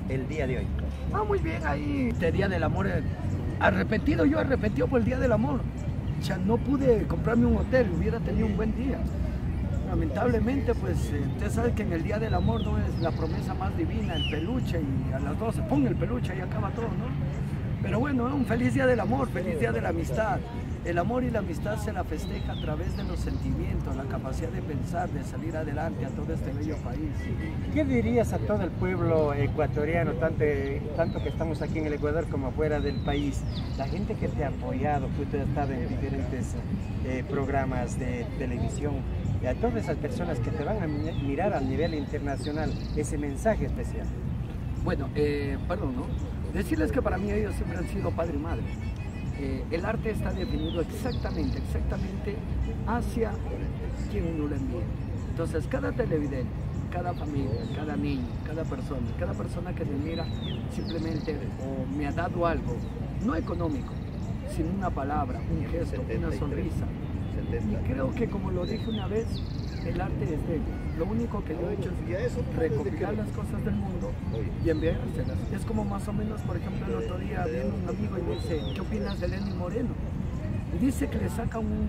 el día de hoy? Ah, muy bien, ahí el Día del Amor, yo he repetido por el Día del Amor. Ya no pude comprarme un hotel, hubiera tenido un buen día. Lamentablemente, pues, usted sabe que en el Día del Amor no es la promesa más divina, el peluche, y a las 12 pon el peluche y acaba todo, ¿no? Pero bueno, un feliz Día del Amor, feliz Día de la Amistad. El amor y la amistad se la festeja a través de los sentimientos, la capacidad de pensar, de salir adelante a todo este bello país. ¿Qué dirías a todo el pueblo ecuatoriano, tanto que estamos aquí en el Ecuador como fuera del país? La gente que te ha apoyado, que tú has estado en diferentes programas de televisión, y a todas esas personas que te van a mirar a nivel internacional, ese mensaje especial. Bueno, perdón, ¿no? Decirles que para mí ellos siempre han sido padre y madre. El arte está definido exactamente hacia quien uno le envía. Entonces, cada televidente, cada familia, cada niño, cada persona que me mira simplemente o me ha dado algo, no económico, sino una palabra, un gesto, una sonrisa. Y creo que, como lo dije una vez, el arte es bello. Lo único que yo he hecho es recopilar las cosas del mundo y enviárselas. Es como más o menos, por ejemplo, el otro día viene un amigo y me dice, ¿qué opinas de Lenín Moreno? Y dice que le saca un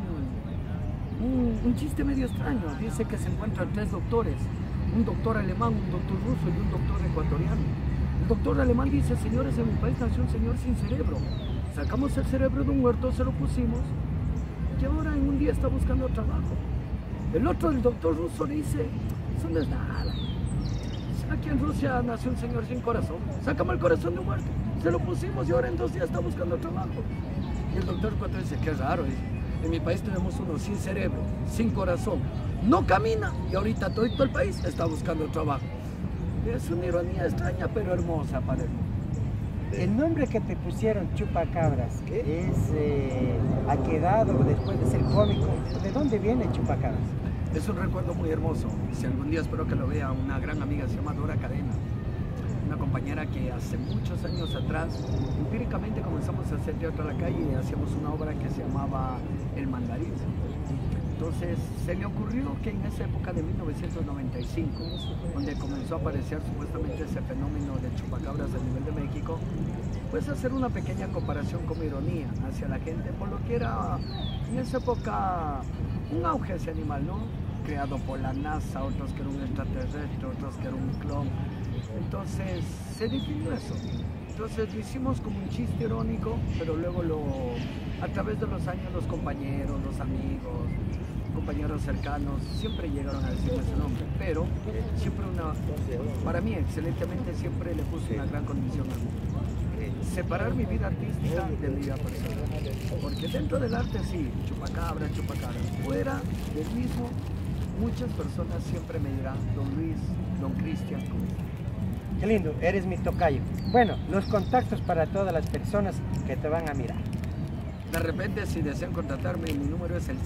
chiste medio extraño. Dice que se encuentran 3 doctores, un doctor alemán, un doctor ruso y un doctor ecuatoriano. El doctor alemán dice, señores, en mi país nació un señor sin cerebro. Sacamos el cerebro de un huerto, se lo pusimos y ahora en un día está buscando trabajo. El otro, el doctor ruso, dice, eso no es nada. Aquí en Rusia nació un señor sin corazón. Sacamos el corazón de un muerto, se lo pusimos y ahora en 2 días está buscando trabajo. Y el doctor ecuatoriano dice, qué raro, dice. En mi país tenemos uno sin cerebro, sin corazón, no camina y ahorita todo el país está buscando trabajo. Es una ironía extraña pero hermosa para el mundo. El nombre que te pusieron, Chupacabras, ha quedado después de ser cómico. ¿De dónde viene Chupacabras? Es un recuerdo muy hermoso. Si algún día espero que lo vea, una gran amiga se llama Dora Cadena, una compañera que hace muchos años atrás, empíricamente comenzamos a hacer teatro a la calle y hacíamos una obra que se llamaba El Mandarín. Entonces se le ocurrió que en esa época de 1995, donde comenzó a aparecer supuestamente ese fenómeno de chupacabras a nivel de México, pues hacer una pequeña comparación como ironía hacia la gente, por lo que era en esa época un auge ese animal, ¿no? Creado por la NASA, otros que era un extraterrestre, otros que era un clon. Entonces se definió eso. Entonces lo hicimos como un chiste irónico, pero luego a través de los años los compañeros, los amigos, compañeros cercanos siempre llegaron a decirme ese nombre, pero siempre para mí excelentemente siempre le puse una gran condición a mí. Separar mi vida artística de mi vida personal, porque dentro del arte sí, chupacabra, fuera del mismo, muchas personas siempre me dirán Don Luis, Don Cristian. Qué lindo, eres mi tocayo. Bueno, los contactos para todas las personas que te van a mirar. De repente, si desean contratarme, mi número es el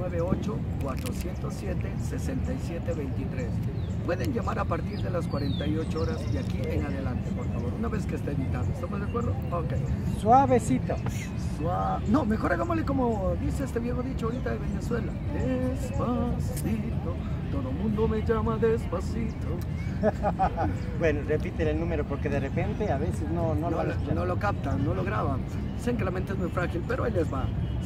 098-407-6723. Pueden llamar a partir de las 48 horas y aquí en adelante, por favor, una vez que esté editado. ¿Estamos de acuerdo? Ok. Suavecito. No, mejor hagámosle como dice este viejo dicho ahorita de Venezuela. Despacito, todo mundo me llama despacito. Bueno, repite el número porque de repente a veces no lo captan, no lo graban. Dicen que la mente es muy frágil, pero ahí les va.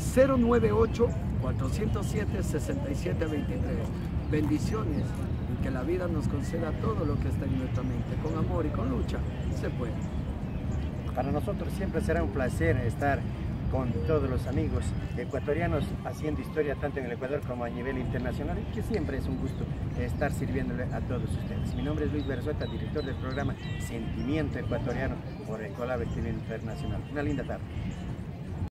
098-407-6723. Bendiciones y que la vida nos conceda todo lo que está en nuestra mente. Con amor y con lucha se puede. Para nosotros siempre será un placer estar con todos los amigos ecuatorianos haciendo historia tanto en el Ecuador como a nivel internacional, y que siempre es un gusto estar sirviéndole a todos ustedes. Mi nombre es Luis Berzueta, director del programa Sentimiento Ecuatoriano por Ecolab TV Internacional. Una linda tarde.